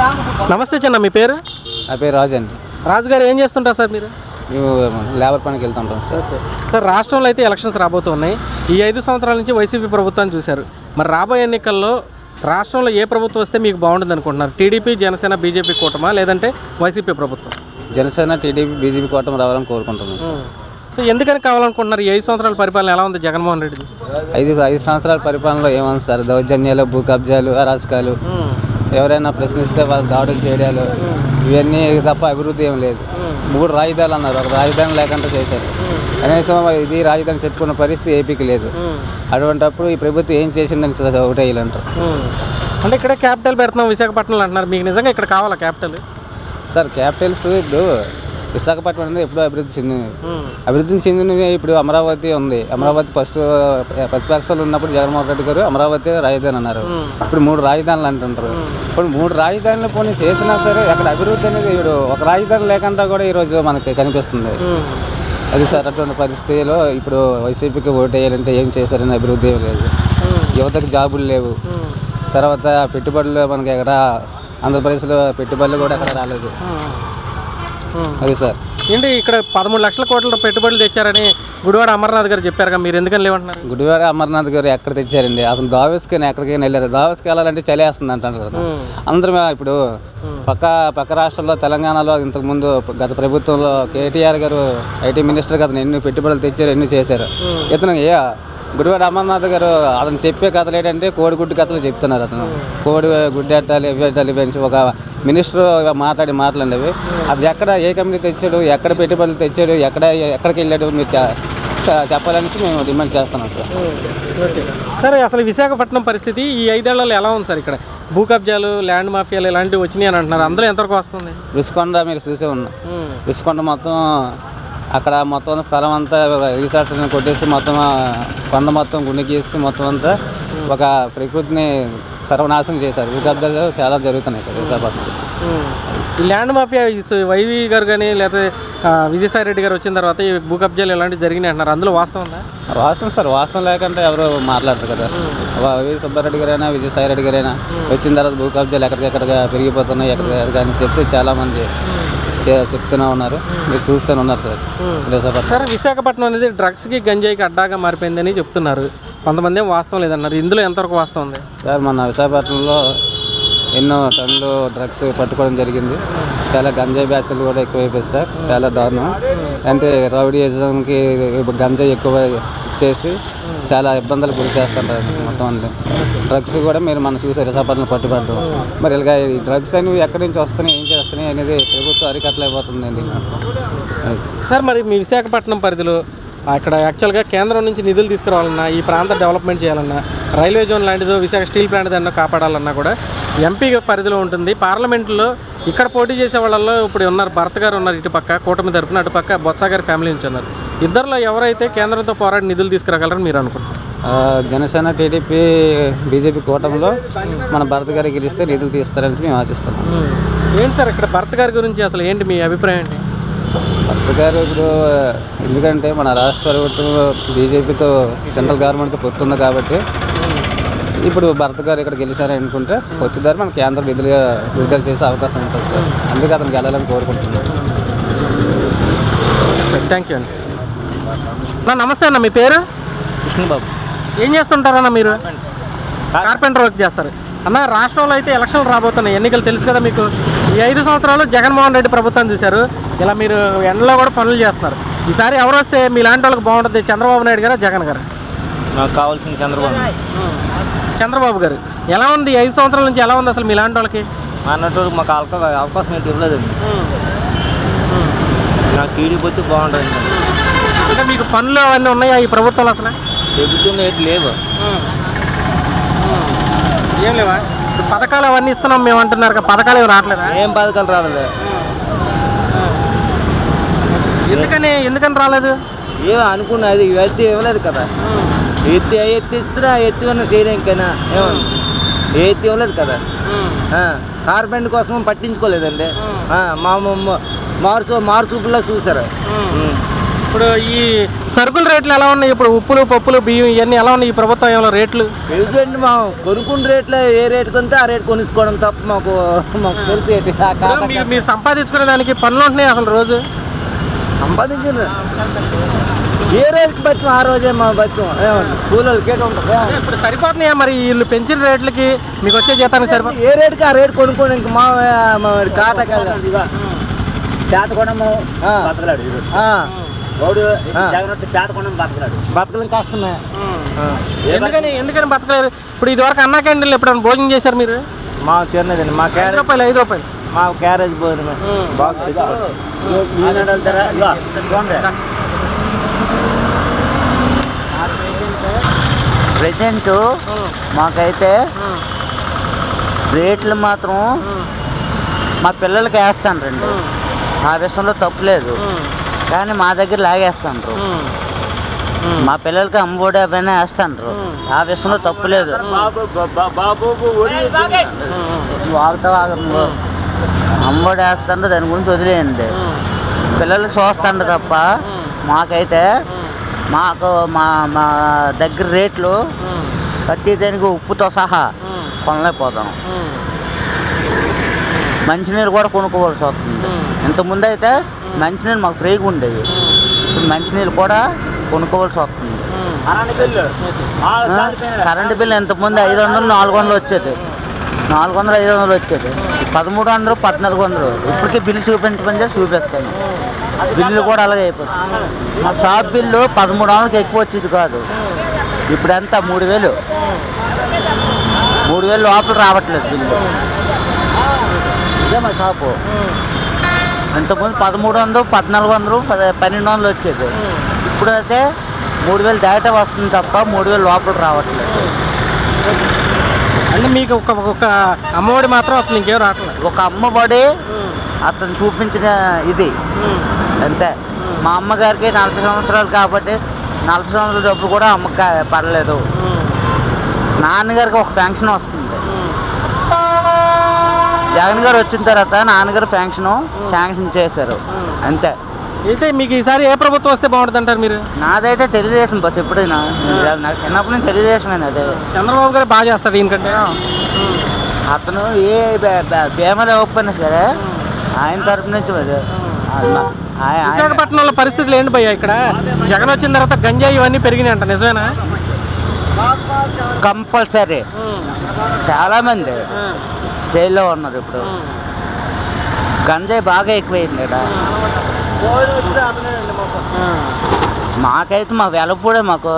నమస్తే చిన్న, మీ పేరు? నా పేరు రాజు అండి. రాజు గారు ఏం చేస్తుంటారు సార్ మీరు? మేము లేబర్ పనికి వెళ్తుంటాం సార్. సార్, రాష్ట్రంలో అయితే ఎలక్షన్స్ రాబోతున్నాయి. ఈ 5 సంవత్సరాల నుంచి వైసీపీ ప్రభుత్వాన్ని చూశారు. మరి రాబోయే ఎన్నికల్లో రాష్ట్రంలో ఏ ప్రభుత్వం వస్తే మీకు బాగుంటుంది అనుకుంటున్నారు? టీడీపీ, జనసేన, బీజేపీ కూటమా, లేదంటే వైసీపీ ప్రభుత్వం? జనసేన, టీడీపీ, బీజేపీ కూటమి రావాలని కోరుకుంటున్నాం సార్. సో ఎందుకని కావాలనుకుంటున్నారు? ఈ 5 సంవత్సరాల పరిపాలన ఎలా ఉంది జగన్మోహన్ రెడ్డి? 5 సంవత్సరాల పరిపాలనలో ఏముంది సార్? దౌర్జన్యాలు, భూ కబ్జాలు, అరాచకాలు, ఎవరైనా ప్రశ్నిస్తే వాళ్ళు దాడులు చేయడాలు, ఇవన్నీ తప్ప అభివృద్ధి ఏం లేదు. 3 రాజధానులు అన్నారు, ఒక రాజధాని లేకుండా చేశారు. కనీసం ఇది రాజధాని చెప్పుకున్న పరిస్థితి ఏపీకి లేదు. అటువంటిప్పుడు ఈ ప్రభుత్వం ఏం చేసిందని ఒకటే వీళ్ళంటారు. అంటే ఇక్కడ క్యాపిటల్ పెడుతున్నాం విశాఖపట్నంలో అంటున్నారు. మీకు నిజంగా ఇక్కడ కావాలా క్యాపిటల్? సార్, క్యాపిటల్స్ ఇప్పుడు విశాఖపట్నం అనేది ఎప్పుడో అభివృద్ధి చెందింది. అభివృద్ధిని చెందినది ఇప్పుడు అమరావతి ఉంది. అమరావతి ఫస్ట్ ప్రతిపక్షాలు ఉన్నప్పుడు జగన్మోహన్ రెడ్డి గారు అమరావతి రాజధాని అన్నారు. ఇప్పుడు 3 రాజధానులు అంటుంటారు. ఇప్పుడు 3 రాజధానులు పోనీ చేసినా సరే అక్కడ అభివృద్ధి అనేది ఇప్పుడు ఒక రాజధాని లేకుండా కూడా ఈరోజు మనకి కనిపిస్తుంది. అది సార్, అటువంటి పరిస్థితిలో ఇప్పుడు వైసీపీకి ఓటు వేయాలంటే ఏం చేశారని అభివృద్ధి ఏం లేదు. యువతకు జాబులు లేవు. తర్వాత పెట్టుబడులు మనకి ఎక్కడ ఆంధ్రప్రదేశ్లో పెట్టుబడులు కూడా ఎక్కడ రాలేదు. అది సార్, ఏంటి ఇక్కడ 13 లక్షల కోట్ల పెట్టుబడులు తెచ్చారని గుడివాడ అమర్నాథ్ గారు చెప్పారు. మీరు ఎందుకని లేవంటున్నారు? గుడివాడ అమర్నాథ్ గారు ఎక్కడ తెచ్చారండి? అతను దావోస్కి ఎక్కడికైనా వెళ్ళారు. దావోస్కి వెళ్ళాలంటే చలేస్తుంది అంటారు కదా. అందరూ ఇప్పుడు పక్క రాష్ట్రంలో తెలంగాణలో ఇంతకుముందు గత ప్రభుత్వంలో కేటీఆర్ గారు ఐటీ మినిస్టర్ అతను ఎన్ని పెట్టుబడులు తెచ్చారు, ఎన్ని చేశారు. ఇతను గుడివాడ అమర్నాథ్ గారు అతను చెప్పే కథలు ఏంటంటే కోడిగుడ్డు కథలు చెప్తున్నారు. అతను కోడి గుడ్డి ఎట్టాలి, ఇవి ఎట్టాలి పెంచి ఒక మినిస్టర్ మాట్లాడినవి అది ఎక్కడ ఏ కంపెనీ తెచ్చాడు, ఎక్కడ పెట్టుబడులు తెచ్చాడు, ఎక్కడికి వెళ్ళాడు మీరు చెప్పాలనేసి మేము డిమాండ్ చేస్తున్నాం సార్. సరే, అసలు విశాఖపట్నం పరిస్థితి ఈ 5 ఏళ్లలో ఎలా ఉంది సార్? ఇక్కడ భూ కబ్జాలు, ల్యాండ్ మాఫియాలు ఇలాంటివి వచ్చినాయి అని అంటున్నారు. అందులో ఎంతవరకు వస్తుంది? రుషికొండ మీరు చూసే ఉన్నాం. రుషికొండ మొత్తం అక్కడ మొత్తం స్థలం అంతా రిసార్ట్స్ కొట్టేసి మొత్తం కొండ మొత్తం గుండెకేసి మొత్తం అంతా ఒక ప్రకృతిని సర్వనాశనం చేశారు. భూ కబ్జాలు చాలా జరుగుతున్నాయి సార్ విశాఖపట్నం. ఈ ల్యాండ్ మాఫియా వైవి గారు కానీ లేకపోతే విజయసాయి రెడ్డి గారు వచ్చిన తర్వాత ఈ భూ కబ్జాలు ఇలాంటివి జరిగినాయి అంటున్నారు. అందులో వాస్తవం ఉందా? వాస్తవం సార్, వాస్తవం లేకుంటే ఎవరు మాట్లాడతారు కదా. వైవి సుబ్బారెడ్డి గారైనా విజయసాయి రెడ్డి గారైనా వచ్చిన తర్వాత భూ కబ్జాలు ఎక్కడికెక్కడిగా పెరిగిపోతున్నాయి, ఎక్కడికెక్కడ అని చెప్పి చాలామంది చెప్తూనే ఉన్నారు. మీరు చూస్తూనే ఉన్నారు సార్. సార్, విశాఖపట్నం అనేది డ్రగ్స్కి, గంజాయికి అడ్డాగా మారిపోయిందని చెప్తున్నారు. కొంతమంది ఏం వాస్తవం లేదన్నారు. ఇందులో ఎంతవరకు వాస్తవం ఉంది సార్? మన విశాఖపట్నంలో ఎన్నో టన్నులు డ్రగ్స్ పట్టుకోవడం జరిగింది. చాలా గంజాయి బ్యాచ్లు కూడా ఎక్కువైపోయింది సార్. చాలా దారుణం. అంటే రౌడీయిజంకి గంజాయి ఎక్కువ ఇచ్చేసి చాలా ఇబ్బందులు గురి చేస్తుంటారు మొత్తం అన్నీ. డ్రగ్స్ కూడా మీరు మనం చూసారు విశాఖపట్నంలో పట్టుబడ్డం. మరి ఇలాగ ఈ డ్రగ్స్ అనేవి ఎక్కడి నుంచి వస్తున్నాయి, ఏం చేస్తున్నాయి అనేది ప్రభుత్వం అరికట్టలేకపోతుందండి సార్. మరి మీ విశాఖపట్నం పరిధిలో అక్కడ యాక్చువల్గా కేంద్రం నుంచి నిధులు తీసుకురావాలన్నా, ఈ ప్రాంత డెవలప్మెంట్ చేయాలన్నా, రైల్వే జోన్ లాంటిదో విశాఖ స్టీల్ ప్లాంట్ దాన్ని కాపాడాలన్నా కూడా ఎంపీ పరిధిలో ఉంటుంది. పార్లమెంట్లో ఇక్కడ పోటీ చేసే వాళ్ళల్లో ఇప్పుడు ఉన్నారు, భరత్ గారు ఉన్నారు ఇటుపక్క కూటమి తరపున, అటుపక్క బొత్స గారి ఫ్యామిలీ నుంచి ఉన్నారు. ఇద్దరిలో ఎవరైతే కేంద్రంతో పోరాడి నిధులు తీసుకురాగలరని మీరు అనుకుంటున్నారు? జనసేన, టీడీపీ, బీజేపీ కూటమిలో మన భరత్ గారికి గెలిస్తే నిధులు తీస్తారని మేము ఆశిస్తున్నాం. ఏంటి సార్ ఇక్కడ భరత్ గారి గురించి అసలు ఏంటి మీ అభిప్రాయం ఏంటి? భరత్ గారు ఇప్పుడు ఎందుకంటే మన రాష్ట్ర ప్రభుత్వం బీజేపీతో సెంట్రల్ గవర్నమెంట్తో పొత్తుంది కాబట్టి ఇప్పుడు భరత్ గారు ఇక్కడ గెలిచారని అనుకుంటే పొత్తుదారు మన కేంద్రం విడుదల చేసే అవకాశం ఉంటుంది సార్. అందుకే అతనికి వెళ్ళాలని కోరుకుంటున్నాను సార్. థ్యాంక్ యూ అండి. నమస్తే అన్న, మీ పేరు? కృష్ణబాబు. ఏం చేస్తుంటారన్న మీరు? కార్పెంటర్ వర్క్ చేస్తారు అన్న. రాష్ట్రంలో అయితే ఎలక్షన్లు రాబోతున్నాయి, ఎన్నికలు తెలుసు కదా మీకు. ఈ 5 సంవత్సరాలు జగన్మోహన్ రెడ్డి ప్రభుత్వం చూశారు. ఇలా మీరు ఎండలో కూడా పనులు చేస్తున్నారు. ఈసారి ఎవరు వస్తే మీ లాంటి వాళ్ళకి బాగుంటుంది? చంద్రబాబు నాయుడు గారా, జగన్ గారు? నాకు కావాల్సిన చంద్రబాబు గారు. ఎలా ఉంది 5 సంవత్సరాల నుంచి? ఎలా ఉంది అసలు మీ లాంటి వాళ్ళకి? అన్నట్టు మాకు అవకాశం అయితే ఇవ్వలేదండి. నాకు టీడీ పోతే బాగుంటుంది. అంటే మీకు పనులు అవన్నీ ఉన్నాయా ఈ ప్రభుత్వంలో? అసలు ప్రభుత్వం ఏంటి లేవు, ఏం లేవా? పథకాలు అవన్నీ ఇస్తున్నాం మేము అంటున్నారు. పథకాలు ఏమి రావట్లేదా? ఏం పథకాలు రాలేదు. ఎందుకని రాలేదు? ఏమో అనుకున్నా, అది ఎత్తి ఇవ్వలేదు కదా. ఎత్తి ఇస్తున్నా, ఎత్తి ఉన్న చేయడానికైనా ఏమన్నా ఎత్తి ఇవ్వలేదు కదా. కార్పెంట్ కోసం పట్టించుకోలేదండి. మార్చూపుల్లో చూసారు. ఇప్పుడు ఈ సరుకుల రేట్లు ఎలా ఉన్నాయి? ఇప్పుడు ఉప్పులు పప్పులు బియ్యం ఇవన్నీ ఎలా ఉన్నాయి ఈ ప్రభుత్వం ఏమో రేట్లు? ఎందుకంటే మా కొనుక్కున్న రేట్లు ఏ రేటు కొంటే ఆ రేటు కొనుక్కోవడం తప్ప మాకు తెలిసి మీరు సంపాదించుకునే దానికి పనులు ఉంటున్నాయి అసలు రోజు సంపాదించిన ఏ రోజుకి బతుం ఆ రోజే మా బతుం కూలీలకి ఉంటుంది. ఇప్పుడు సరిపోతున్నాయా మరి వీళ్ళు పెంచిన రేట్లకి మీకు వచ్చే జీతానికి సరిపోతుంది? ఏ రేటుకి ఆ రేటు కొనుక్కోండి. ఇంక మా కాటకాలు బతకలేం కష్టమే. ఎందుకని బతకలేరు? ఇప్పుడు ఇది వరకు అన్నా క్యాంటీన్లు ఎప్పుడైనా భోజనం చేశారు మీరు? మా తిన్నదండి మా ₹5 మా క్యారేజ్ భోజనమే ప్రెజెంట్ మాకైతే రేట్లు మాత్రం మా పిల్లలకి వేస్తాను రండి, ఆ విషయంలో తప్పులేదు. కానీ మా దగ్గర లాగేస్తాండ్రు. మా పిల్లలకి అమ్మఒడి అవన్నీ వేస్తాండ్రు, ఆ విషయంలో తప్పులేదు. అమ్మఒడి వేస్తాండ్రు, దాని గురించి వదిలేయండి. పిల్లలకి చూస్తాండ్రు తప్ప మాకైతే మాకు మా మా దగ్గర రేట్లు ప్రతి దానికి ఉప్పుతో సహా కొనలేకపోతాం. మంచినీరు కూడా కొనుక్కోవాల్సి వస్తుంది. ఇంతకుముందు అయితే మంచినీరు మాకు ఫ్రీగా ఉండేది, ఇప్పుడు మంచినీరు కూడా కొనుక్కోవాల్సి వస్తుంది. కరెంటు బిల్లు ఇంతకుముందు 500, 400 వచ్చేది. 400, 500 వచ్చేది. 1300, 1400 ఇప్పటికీ బిల్లు చూపించమని చూపిస్తాను. బిల్లు కూడా అలాగే అయిపోతుంది. మా షాప్ బిల్లు 1300కి ఎక్కువ వచ్చేది కాదు, ఇప్పుడు ఎంత 3000. 3000 లోపల రావట్లేదు బిల్లు. ఇదే మా షాపు. ఇంతకుముందు 1300, 1400, 1200 వచ్చేది. ఇప్పుడైతే 3000 దాటే వస్తుంది తప్ప 3000 లోపల రావట్లేదు. అంటే మీకు ఒక అమ్మఒడి మాత్రం అతను ఇంకేం రావట్లేదు. ఒక అమ్మఒడి అతను చూపించిన ఇది అంతే. మా అమ్మగారికి 40 సంవత్సరాలు కాబట్టి 40 సంవత్సరాల డబ్బులు కూడా అమ్మకి పడలేదు. నాన్నగారికి ఒక పెన్షన్ వస్తుంది. జగన్ గారు వచ్చిన తర్వాత నాన్నగారు శాంక్షన్ చేశారు అంతే. అయితే మీకు ఈసారి ఏ ప్రభుత్వం వస్తే బాగుంటుంది అంటారు మీరు? నాదైతే తెలుగుదేశం బస్. ఎప్పుడైనా నాకు చిన్నప్పటి నుంచి తెలుగుదేశమే. అదే చంద్రబాబు గారు బాగా చేస్తారు దీనికంటే. అతను ఏ బీమాలు ఇవ్వకపోయినా సరే ఆయన తరపు నుంచి విశాఖపట్నంలో పరిస్థితులు ఏంటి భయ్యా? ఇక్కడ జగన్ వచ్చిన తర్వాత గంజాయి ఇవన్నీ పెరిగినాయి అంట, నిజమేనా? కంపల్సరీ చాలా మంది జైల్లో ఉన్నారు. ఇప్పుడు గంజాయి బాగా ఎక్కువైంది ఇక్కడ. మాకైతే మా వెలపూడే మాకు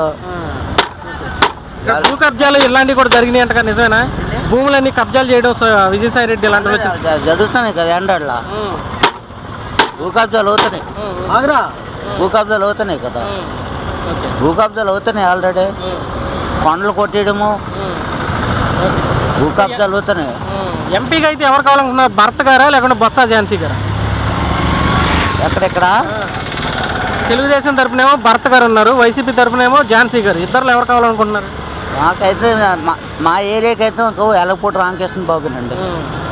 భూ కబ్జాలు ఇలాంటివి కూడా జరిగినాయి అంట, నిజమేనా? భూములన్నీ కబ్జాలు చేయడం విజయసాయి రెడ్డి ఇలాంటివి జరుగుతున్నాయి కదా. ఎండలా భూ కబ్జాలు అవుతున్నాయి. భూ కబ్జాలు అవుతున్నాయి కదా. భూ కబ్జాలు అవుతున్నాయి ఆల్రెడీ. కొండలు కొట్టేయడము, భూ కబ్జాలు అవుతున్నాయి. ఎంపీగా అయితే ఎవరు కావాలనుకున్నారు? భరత్ గారా లేకుంటే బొత్స ఝాన్సీ గారా? ఎక్కడెక్కడ తెలుగుదేశం తరపునేమో భరత్ గారు ఉన్నారు, వైసీపీ తరపునేమో ఝాన్సీ గారు. ఇద్దరు ఎవరు కావాలనుకుంటున్నారు? మాకైతే మా ఏరియాకి అయితే ఎలగపూట రామకృష్ణ బాబునండి.